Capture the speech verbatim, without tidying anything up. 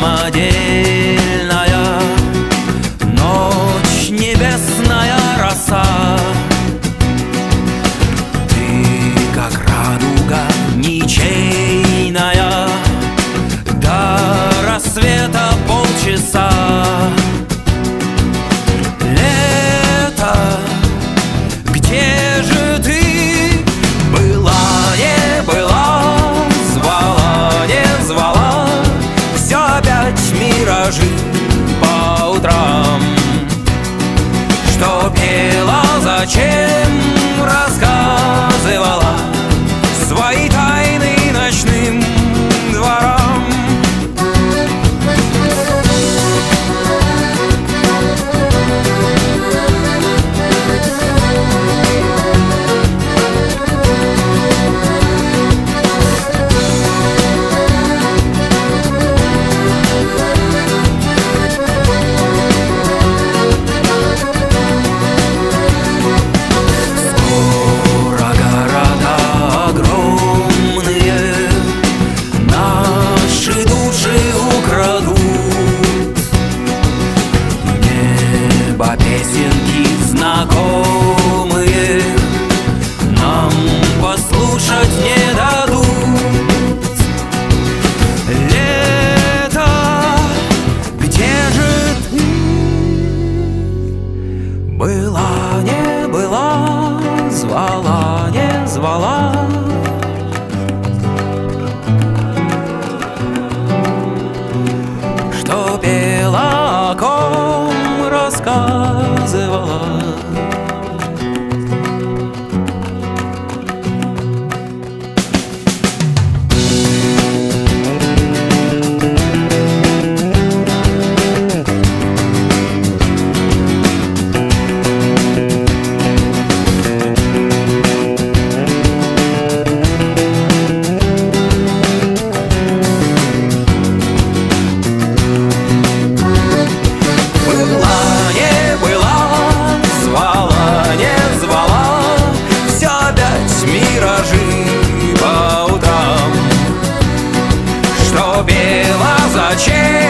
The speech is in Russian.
самодельная, ночь, небесная роса. Ты, как радуга ничейная, до рассвета полчаса. Лето, где же ты? Была, не была, звала, не звала, все опять миражи по утрам. Что пела, зачем рассказывала свои тайны ночным дворам. Песенки знакомые нам послушать не дадут. Лето, где же ты? Была, не была, звала, не звала. Что пела, о ком рассказывала. Миражи по утрам, что пела, зачем